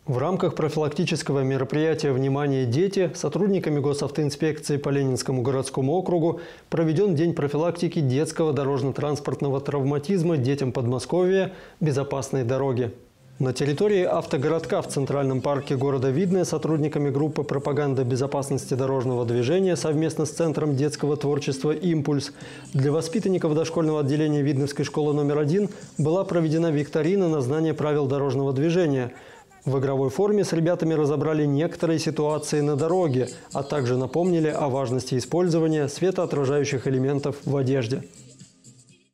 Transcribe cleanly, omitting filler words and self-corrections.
В рамках профилактического мероприятия «Внимание, дети» сотрудниками госавтоинспекции по Ленинскому городскому округу проведен День профилактики детского дорожно-транспортного травматизма детям Подмосковья «Безопасные дороги». На территории автогородка в Центральном парке города Видное сотрудниками группы пропаганды безопасности дорожного движения совместно с Центром детского творчества «Импульс» для воспитанников дошкольного отделения Видновской школы номер 1 была проведена викторина на знание правил дорожного движения. В игровой форме с ребятами разобрали некоторые ситуации на дороге, а также напомнили о важности использования светоотражающих элементов в одежде.